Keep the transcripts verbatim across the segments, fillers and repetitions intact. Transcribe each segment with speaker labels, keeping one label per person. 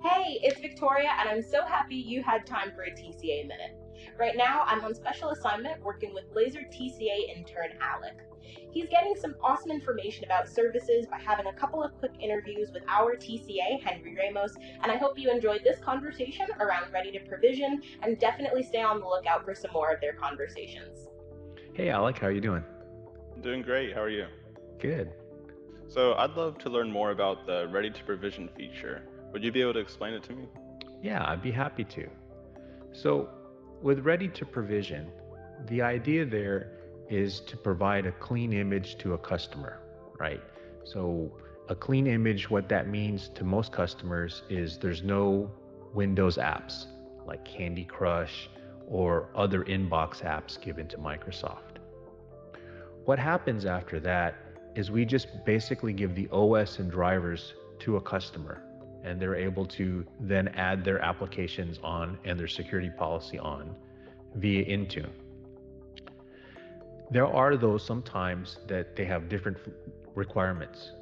Speaker 1: Hey, it's Victoria, and I'm so happy you had time for a T C A Minute. Right now, I'm on special assignment working with Laser T C A intern Alec. He's getting some awesome information about services by having a couple of quick interviews with our T C A Henry Ramos, and I hope you enjoyed this conversation around ready to provision, and definitely stay on the lookout for some more of their conversations.
Speaker 2: Hey Alec, how are you doing?
Speaker 3: I'm doing great. How are you?
Speaker 2: Good.
Speaker 3: So, I'd love to learn more about the ready to provision feature. Would you be able to explain it to me?
Speaker 2: Yeah, I'd be happy to. So, with Ready to Provision, the idea there is to provide a clean image to a customer, right? So, a clean image, what that means to most customers is there's no Windows apps like Candy Crush or other inbox apps given to Microsoft. What happens after that is we just basically give the O S and drivers to a customer, and they're able to then add their applications on and their security policy on via Intune. There are those sometimes that they have different requirements.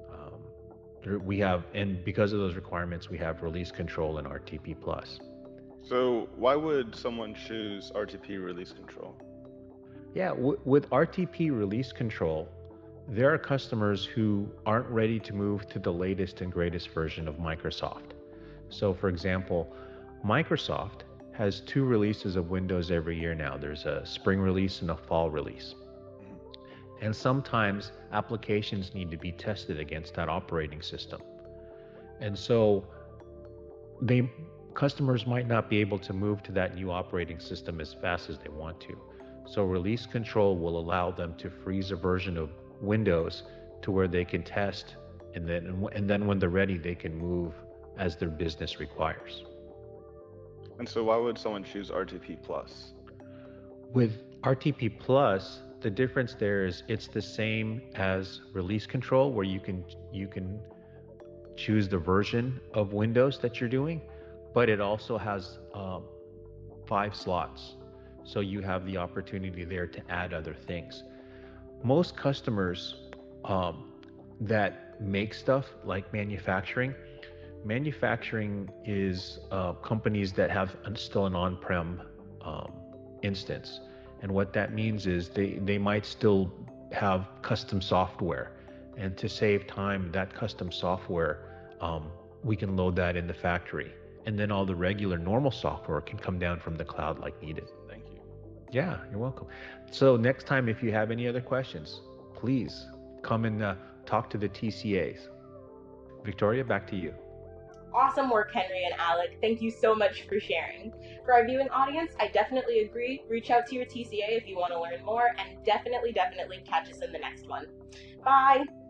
Speaker 2: Um, we have, and because of those requirements, we have release control and R T P Plus.
Speaker 3: So, why would someone choose R T P release control?
Speaker 2: Yeah, w- with R T P release control, there are customers who aren't ready to move to the latest and greatest version of Microsoft. So, for example, Microsoft has two releases of Windows every year now. There's a spring release and a fall release.
Speaker 3: Mhm.
Speaker 2: And sometimes applications need to be tested against that operating system. And so they customers might not be able to move to that new operating system as fast as they want to. So release control will allow them to freeze a version of Windows to where they can test, and then and then when they're ready, they can move as their business requires.
Speaker 3: And so, why would someone choose R T P Plus?
Speaker 2: With R T P Plus, the difference there is it's the same as release control, where you can you can choose the version of Windows that you're doing, but it also has um, five slots. So you have the opportunity there to add other things. Most customers um, that make stuff like manufacturing, manufacturing is uh, companies that have still an on-prem um, instance. And what that means is they, they might still have custom software. And to save time, that custom software, um, we can load that in the factory. And then all the regular normal software can come down from the cloud like needed.
Speaker 3: Awesome. Thank you.
Speaker 2: Yeah, you're welcome. So next time, if you have any other questions, please come and uh, talk to the T C As. Victoria, back to you.
Speaker 1: Awesome work, Henry and Alec. Thank you so much for sharing. For our viewing audience, I definitely agree. Reach out to your T C A if you want to learn more, and definitely, definitely catch us in the next one. Bye!